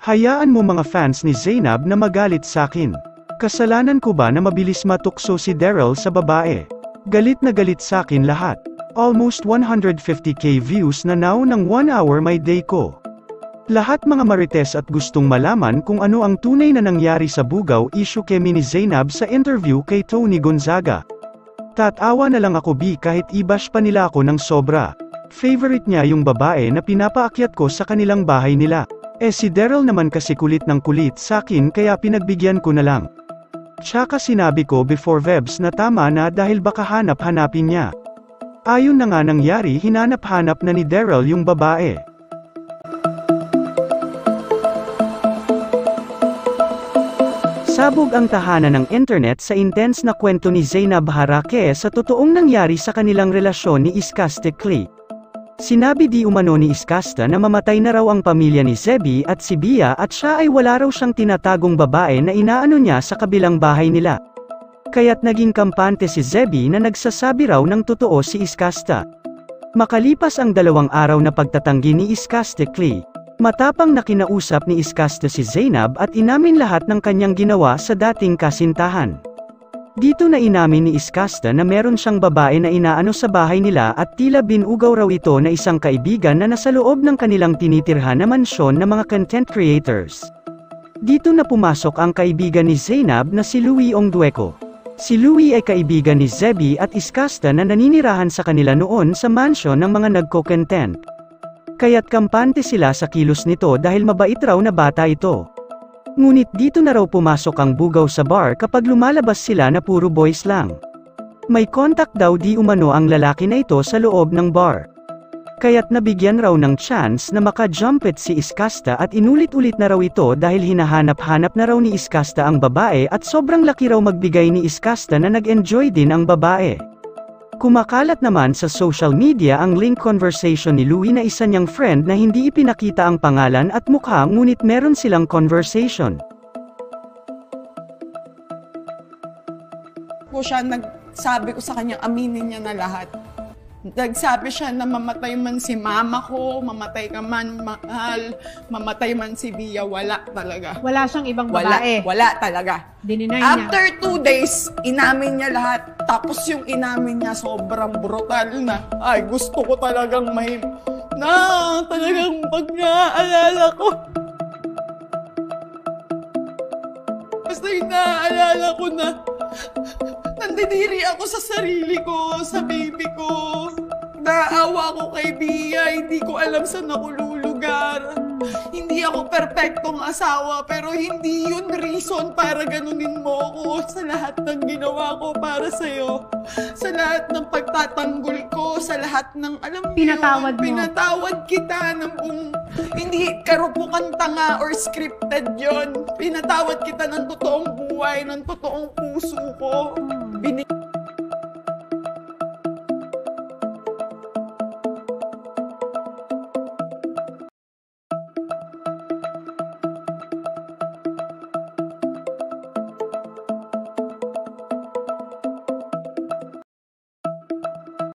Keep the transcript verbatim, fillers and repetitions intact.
Hayaan mo mga fans ni Zainab na magalit sakin. Kasalanan ko ba na mabilis matukso si Daryl sa babae? Galit na galit sakin lahat. Almost one hundred fifty K views na now ng one hour my day ko. Lahat mga marites at gustong malaman kung ano ang tunay na nangyari sa bugaw issue kemi ni Zainab sa interview kay Tony Gonzaga. Tatawa na lang ako bi kahit i-bash pa nila ako ng sobra. Favorite niya yung babae na pinapaakyat ko sa kanilang bahay nila. Eh si Daryl naman kasi kulit ng kulit sakin kaya pinagbigyan ko na lang. Tsaka sinabi ko before Vebs na tama na dahil baka hanap-hanapin niya. Ayon na nga nangyari hinanap-hanap na ni Daryl yung babae. Sabog ang tahanan ng internet sa intense na kwento ni Zainab Harake sa totoong nangyari sa kanilang relasyon ni Iskaste Clique. Sinabi di umano ni Iskasta na mamatay na raw ang pamilya ni Zeby at si Bia at siya ay wala raw siyang tinatagong babae na inaano niya sa kabilang bahay nila. Kaya't naging kampante si Zeby na nagsasabi raw ng totoo si Iskasta. Makalipas ang dalawang araw na pagtatanggi ni Iskaste Clique, matapang na kinausap ni Iskasta si Zainab at inamin lahat ng kanyang ginawa sa dating kasintahan. Dito na inamin ni Iskasta na meron siyang babae na inaano sa bahay nila at tila binugaw raw ito na isang kaibigan na nasa loob ng kanilang tinitirhan na mansyon na mga content creators. Dito na pumasok ang kaibigan ni Zainab na si Louie Ongdueko. Si Louie ay kaibigan ni Zeby at Iskasta na naninirahan sa kanila noon sa mansyon ng mga nagko-content. Kaya't kampante sila sa kilos nito dahil mabait raw na bata ito. Ngunit dito na raw pumasok ang bugaw sa bar kapag lumalabas sila na puro boys lang. May contact daw di umano ang lalaki na ito sa loob ng bar. Kaya't nabigyan raw ng chance na maka-jumpet si Iskasta at inulit-ulit na raw ito dahil hinahanap-hanap na raw ni Iskasta ang babae at sobrang laki raw magbigay ni Iskasta na nag-enjoy din ang babae. Kumakalat naman sa social media ang link conversation ni Louie na isa niyang friend na hindi ipinakita ang pangalan at mukha ngunit meron silang conversation. Po siya, nagsabi ko sa kanya, aminin niya na lahat. Nagsabi siya na mamatay man si mama ko, mamatay ka man, mahal, mamatay man si Bia, wala talaga. Wala siyang ibang Wala, babae. wala talaga. Dininay niya. After two days, inamin niya lahat. Tapos yung inamin niya sobrang brutal na. Ay, gusto ko talagang may... Na, talagang pag naaalala ko. Basta yung naaalala ko na... Nandidiri ako sa sarili ko, sa baby ko. Naawa ko kay Bia, hindi ko alam saan ako lulugar. Hindi ako perpektong asawa, pero hindi yun reason para ganunin mo ako sa lahat ng ginawa ko para sa'yo. Sa lahat ng pagtatanggol ko, sa lahat ng, alam mo Pinatawad yun, mo. pinatawad kita ng buong, hindi karupukan tanga or scripted yon. Pinatawad kita ng totoong buhay, ng totoong puso ko. Binig